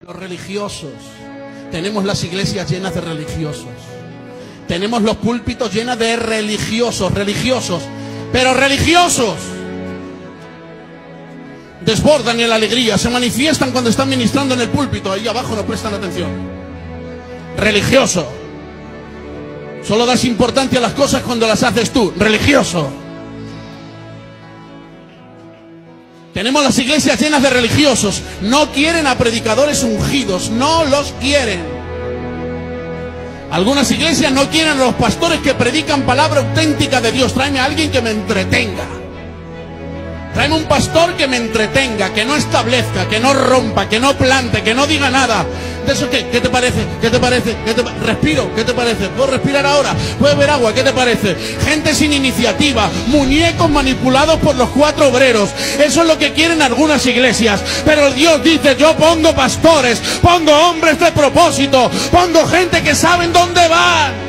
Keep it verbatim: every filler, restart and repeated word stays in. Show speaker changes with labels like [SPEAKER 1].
[SPEAKER 1] Los religiosos. Tenemos las iglesias llenas de religiosos. Tenemos los púlpitos llenos de religiosos, religiosos, pero religiosos. Desbordan en la alegría, se manifiestan cuando están ministrando en el púlpito. Ahí abajo no prestan atención. Religioso. Solo das importancia a las cosas cuando las haces tú. Religioso. Tenemos las iglesias llenas de religiosos. No quieren a predicadores ungidos. No los quieren. Algunas iglesias no quieren a los pastores que predican palabra auténtica de Dios. Tráeme a alguien que me entretenga. Tráeme un pastor que me entretenga, que no establezca, que no rompa, que no plante, que no diga nada. ¿De eso qué? ¿Qué te parece? ¿Qué te parece? ¿Qué te pa- Respiro, ¿qué te parece? ¿Puedo respirar ahora? ¿Puedo beber agua? ¿Qué te parece? Gente sin iniciativa, muñecos manipulados por los cuatro obreros. Eso es lo que quieren algunas iglesias. Pero Dios dice, yo pongo pastores, pongo hombres de propósito, pongo gente que saben dónde van.